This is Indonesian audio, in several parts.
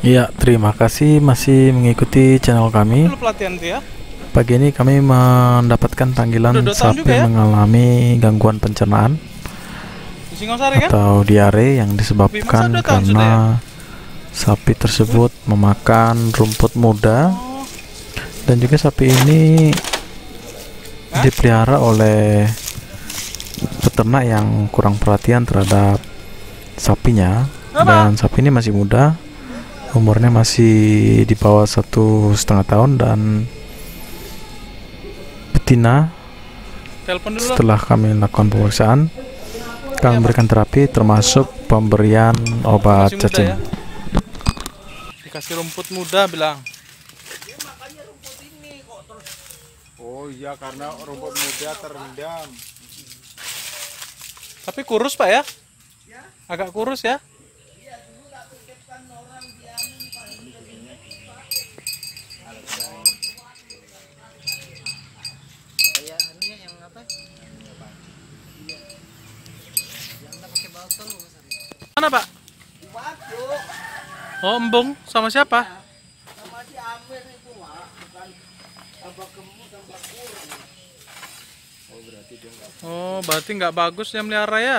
Iya, terima kasih masih mengikuti channel kami. Dulu pelatihan tuh ya. Pagi ini kami mendapatkan panggilan Udah 2 tahun sapi juga ya? mengalami gangguan pencernaan Di Singosari kan? atau diare yang Masa disebabkan 2 tahun sudah ya? karena sapi tersebut memakan rumput muda, Oh, dan juga sapi ini Hah? dipelihara oleh peternak yang kurang perhatian terhadap sapinya. Dan sapi ini masih muda, umurnya masih di bawah 1,5 tahun, dan betina. telepon dulu. Setelah kami lakukan pemeriksaan, kami memberikan terapi termasuk pemberian obat Masih muda cacing. ya. Dikasih rumput muda bilang. Oh iya, karena rumput muda terendam. Tapi kurus Pak ya? Agak kurus ya? Mana Pak? Oh, embung sama siapa? Oh, berarti nggak bagus dia melihara ya?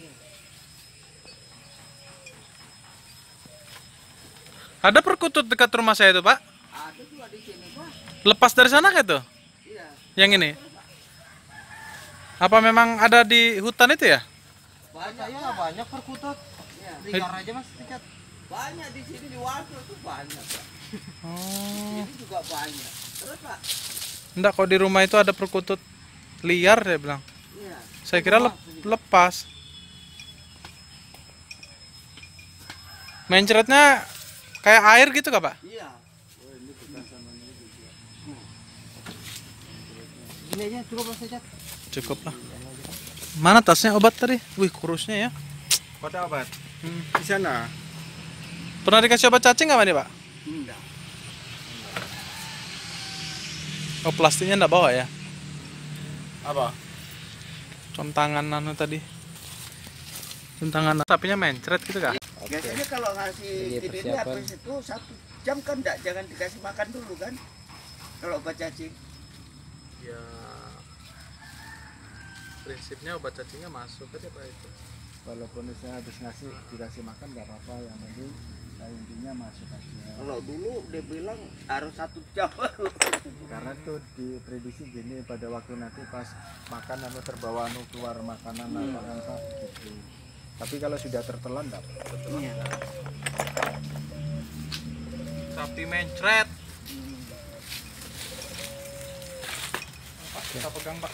Ada perkutut dekat rumah saya itu, Pak. Ada juga di sini, Pak. Lepas dari sana kayak tuh? Iya. Yang ini? Apa memang ada di hutan itu ya? Banyak ya, banyak perkutut. Iya. Liar aja Mas, Tiket. Banyak di sini di Wajo tuh banyak, Pak. Oh, Ini juga banyak. Terus, Pak? enggak, kok di rumah itu ada perkutut liar dia bilang. Iya. Saya kira lepas. Mencretnya kayak air gitu kah, Pak? Iya. Ini aja cukup Mas Tiket. Cukup lah. Mana tasnya obat tadi? Wih, kurusnya ya. Pada obat Hmm. di sana. Pernah dikasih obat cacing nggak, Pak? Enggak. Oh, plastiknya enggak bawa ya? Apa? Contangan anu tadi. Contangan sapinya mencret gitu kah? Biasanya kalau ngasih ini habis itu 1 jam kan enggak, jangan dikasih makan dulu kan. Kalau obat cacing. Ya, prinsipnya obat cacingnya masuk aja Pak itu. Walaupun saya habis dikasih makan nggak apa-apa, yang penting intinya masuk aja. Kalau dulu dia bilang harus 1 jam. Karena tuh diprediksi gini, pada waktu nanti pas makan terbawa keluar makanan apa gitu. Tapi kalau sudah tertelan enggak? Iya. Sapi mencret. Pak, kita pegang Pak.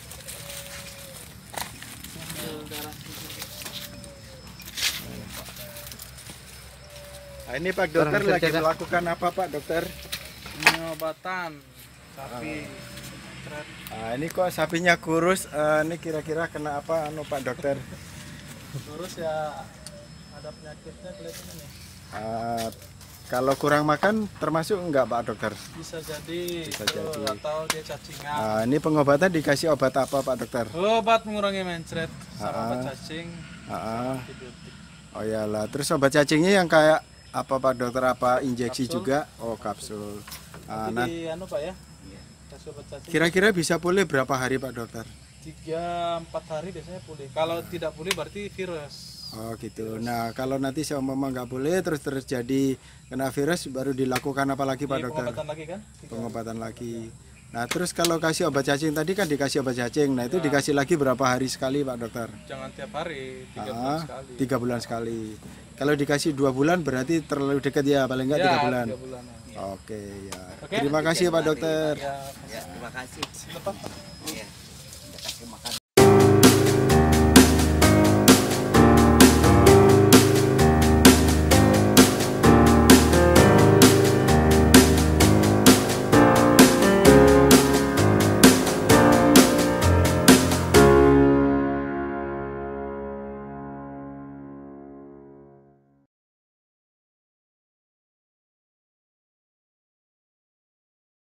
Nah, ini Pak Dokter lagi melakukan apa Pak Dokter? Pengobatan sapi mencret. Nah, ini kok sapinya kurus, ini kira-kira kena apa Pak Dokter? Terus ya ada penyakitnya kelihatannya nih. Kalau kurang makan termasuk enggak Pak Dokter? Bisa jadi, Bisa tuh, jadi. atau dia cacingan. Ini pengobatan dikasih obat apa Pak Dokter? Obat mengurangi mencret sama Ah. obat cacing, Ah, antibiotik. oh iyalah, terus obat cacingnya yang kayak apa Pak Dokter? Apa injeksi Kapsul. juga? Oh kapsul. Nanti anu Pak ya, kasih obat cacing. Kira-kira bisa pulih berapa hari Pak Dokter? 3-4 hari biasanya pulih. Kalau tidak pulih berarti virus. Oh gitu. Nah kalau nanti seumpama nggak boleh terus terjadi kena virus, baru dilakukan apa lagi Pak Ini Dokter? pengobatan lagi kan? Pengobatan lagi. Nah terus kalau kasih obat cacing tadi kan dikasih obat cacing. Nah itu dikasih lagi berapa hari sekali Pak Dokter? Jangan tiap hari, 3 bulan sekali. 3 bulan sekali. Kalau dikasih 2 bulan berarti terlalu dekat ya, paling nggak 3 bulan. 3 bulan. Oke ya. Oke. Terima kasih Pak Dokter. Ya, Ya, terima kasih. lepas. Iya. Udah kasih makan.